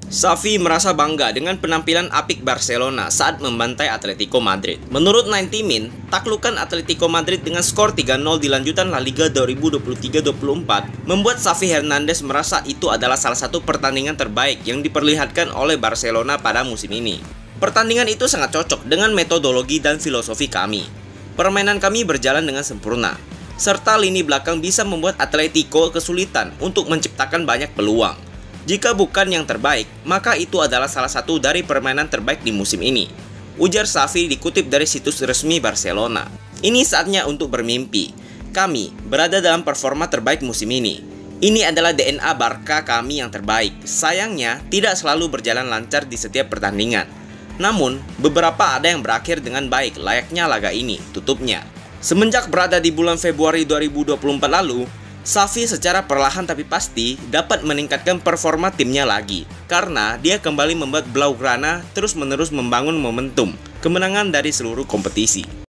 Xavi merasa bangga dengan penampilan apik Barcelona saat membantai Atletico Madrid. Menurut 90 Min, taklukan Atletico Madrid dengan skor 3-0 di lanjutan La Liga 2023-24 membuat Xavi Hernandez merasa itu adalah salah satu pertandingan terbaik yang diperlihatkan oleh Barcelona pada musim ini. Pertandingan itu sangat cocok dengan metodologi dan filosofi kami. Permainan kami berjalan dengan sempurna, serta lini belakang bisa membuat Atletico kesulitan untuk menciptakan banyak peluang. Jika bukan yang terbaik, maka itu adalah salah satu dari permainan terbaik di musim ini, ujar Xavi dikutip dari situs resmi Barcelona. Ini saatnya untuk bermimpi. Kami berada dalam performa terbaik musim ini. Ini adalah DNA Barca kami yang terbaik. Sayangnya, tidak selalu berjalan lancar di setiap pertandingan. Namun, beberapa ada yang berakhir dengan baik layaknya laga ini, tutupnya. Semenjak berada di bulan Februari 2024 lalu, Xavi secara perlahan tapi pasti dapat meningkatkan performa timnya lagi karena dia kembali membuat Blaugrana terus-menerus membangun momentum kemenangan dari seluruh kompetisi.